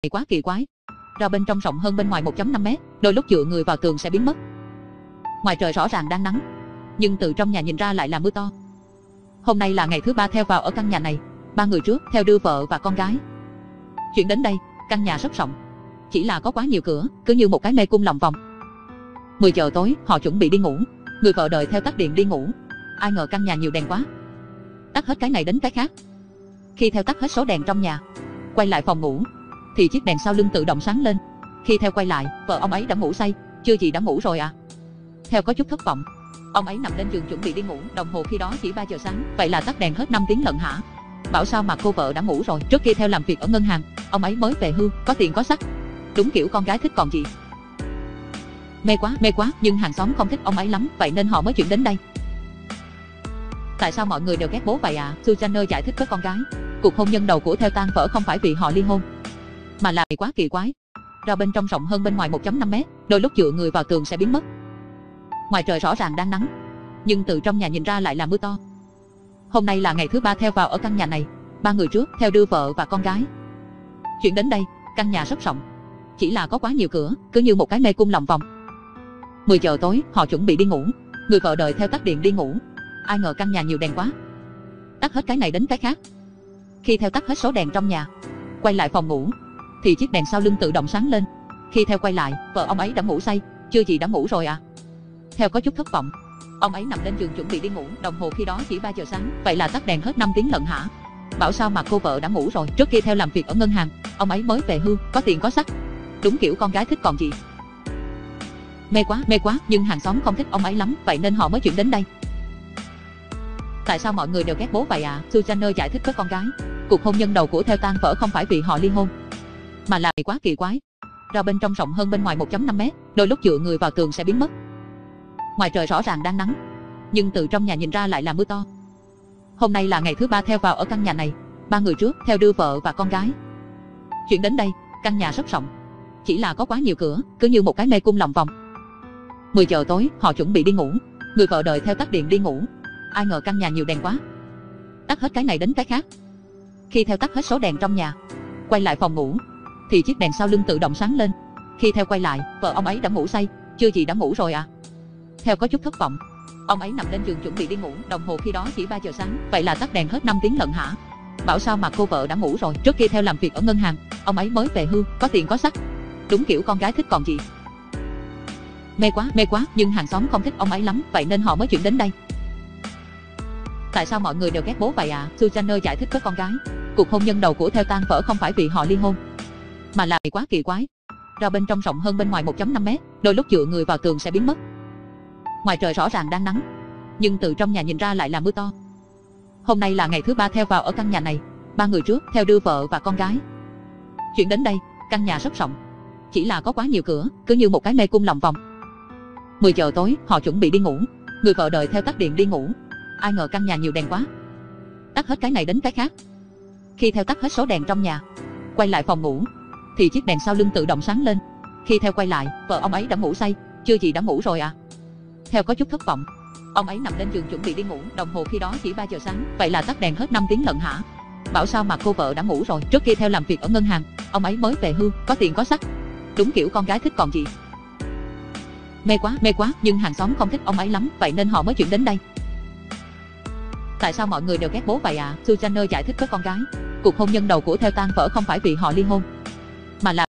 quá kỳ quái. Ra bên trong rộng hơn bên ngoài 1.5 mét, đôi lúc dựa người vào tường sẽ biến mất. Ngoài trời rõ ràng đang nắng, nhưng từ trong nhà nhìn ra lại là mưa to. Hôm nay là ngày thứ 3 theo vào ở căn nhà này. 3 người trước theo đưa vợ và con gái. Chuyển đến đây, căn nhà rất rộng, chỉ là có quá nhiều cửa, cứ như một cái mê cung lòng vòng. 10 giờ tối, họ chuẩn bị đi ngủ. Người vợ đợi theo tắt điện đi ngủ. Ai ngờ căn nhà nhiều đèn quá, tắt hết cái này đến cái khác. Khi theo tắt hết số đèn trong nhà, quay lại phòng ngủ, thì chiếc đèn sau lưng tự động sáng lên. Khi theo quay lại, vợ ông ấy đã ngủ say. Chưa gì đã ngủ rồi à? Theo có chút thất vọng, ông ấy nằm lên giường chuẩn bị đi ngủ. Đồng hồ khi đó chỉ 3 giờ sáng. Vậy là tắt đèn hết 5 tiếng lận hả? Bảo sao mà cô vợ đã ngủ rồi. Trước kia theo làm việc ở ngân hàng, ông ấy mới về hưu, có tiền có sắc, đúng kiểu con gái thích còn gì. Mê quá, nhưng hàng xóm không thích ông ấy lắm, vậy nên họ mới chuyển đến đây. Tại sao mọi người đều ghét bố vậy à? Susanner giải thích với con gái. Cuộc hôn nhân đầu của Theo tan vỡ không phải vì họ ly hôn, mà là quá kỳ quái. Ra bên trong rộng hơn bên ngoài 1.5 mét, đôi lúc dựa người vào tường sẽ biến mất. Ngoài trời rõ ràng đang nắng, nhưng từ trong nhà nhìn ra lại là mưa to. Hôm nay là ngày thứ 3 theo vào ở căn nhà này. 3 người trước theo đưa vợ và con gái. Chuyển đến đây, căn nhà rất rộng, chỉ là có quá nhiều cửa, cứ như một cái mê cung lòng vòng. 10 giờ tối, họ chuẩn bị đi ngủ. Người vợ đợi theo tắt điện đi ngủ. Ai ngờ căn nhà nhiều đèn quá, tắt hết cái này đến cái khác. Khi theo tắt hết số đèn trong nhà, quay lại phòng ngủ, thì chiếc đèn sau lưng tự động sáng lên. Khi theo quay lại, vợ ông ấy đã ngủ say. Chưa gì đã ngủ rồi à? Theo có chút thất vọng, ông ấy nằm lên giường chuẩn bị đi ngủ. Đồng hồ khi đó chỉ 3 giờ sáng. Vậy là tắt đèn hết 5 tiếng lận hả? Bảo sao mà cô vợ đã ngủ rồi. Trước kia theo làm việc ở ngân hàng, ông ấy mới về hưu, có tiền có sắc, đúng kiểu con gái thích còn gì. Mê quá, nhưng hàng xóm không thích ông ấy lắm, vậy nên họ mới chuyển đến đây. Tại sao mọi người đều ghét bố vậy à? Susanner giải thích với con gái. Cuộc hôn nhân đầu của Theo tan vỡ không phải vì họ ly hôn, mà là quá kỳ quái. Ra bên trong rộng hơn bên ngoài 1.5 mét, đôi lúc dựa người vào tường sẽ biến mất. Ngoài trời rõ ràng đang nắng, nhưng từ trong nhà nhìn ra lại là mưa to. Hôm nay là ngày thứ 3 theo vào ở căn nhà này. 3 người trước theo đưa vợ và con gái. Chuyển đến đây, căn nhà rất rộng, chỉ là có quá nhiều cửa, cứ như một cái mê cung lòng vòng. 10 giờ tối, họ chuẩn bị đi ngủ. Người vợ đợi theo tắt điện đi ngủ. Ai ngờ căn nhà nhiều đèn quá, tắt hết cái này đến cái khác. Khi theo tắt hết số đèn trong nhà, quay lại phòng ngủ, thì chiếc đèn sau lưng tự động sáng lên. Khi theo quay lại, vợ ông ấy đã ngủ say. Chưa gì đã ngủ rồi à? Theo có chút thất vọng, ông ấy nằm lên giường chuẩn bị đi ngủ. Đồng hồ khi đó chỉ 3 giờ sáng. Vậy là tắt đèn hết 5 tiếng lận hả? Bảo sao mà cô vợ đã ngủ rồi. Trước kia theo làm việc ở ngân hàng, ông ấy mới về hưu, có tiền có sắc, đúng kiểu con gái thích còn gì. Mê quá, nhưng hàng xóm không thích ông ấy lắm, vậy nên họ mới chuyển đến đây. Tại sao mọi người đều ghét bố vậy à? Susanner giải thích với con gái. Cuộc hôn nhân đầu của Theo tan vỡ không phải vì họ ly hôn, mà là quá kỳ quái. Ra bên trong rộng hơn bên ngoài 1.5 mét, đôi lúc dựa người vào tường sẽ biến mất. Ngoài trời rõ ràng đang nắng, nhưng từ trong nhà nhìn ra lại là mưa to. Hôm nay là ngày thứ 3 theo vào ở căn nhà này. 3 người trước theo đưa vợ và con gái. Chuyển đến đây, căn nhà rất rộng, chỉ là có quá nhiều cửa, cứ như một cái mê cung lòng vòng. 10 giờ tối, họ chuẩn bị đi ngủ. Người vợ đợi theo tắt điện đi ngủ. Ai ngờ căn nhà nhiều đèn quá, tắt hết cái này đến cái khác. Khi theo tắt hết số đèn trong nhà, quay lại phòng ngủ, thì chiếc đèn sau lưng tự động sáng lên. Khi theo quay lại, vợ ông ấy đã ngủ say. Chưa gì đã ngủ rồi à? Theo có chút thất vọng, ông ấy nằm lên giường chuẩn bị đi ngủ. Đồng hồ khi đó chỉ 3 giờ sáng. Vậy là tắt đèn hết 5 tiếng lận hả? Bảo sao mà cô vợ đã ngủ rồi. Trước kia theo làm việc ở ngân hàng, ông ấy mới về hưu, có tiền có sắc, đúng kiểu con gái thích còn gì. Mê quá, nhưng hàng xóm không thích ông ấy lắm, vậy nên họ mới chuyển đến đây. Tại sao mọi người đều ghét bố vậy à? Susanner giải thích với con gái. Cuộc hôn nhân đầu của Theo tan vỡ không phải vì họ ly hôn, mà là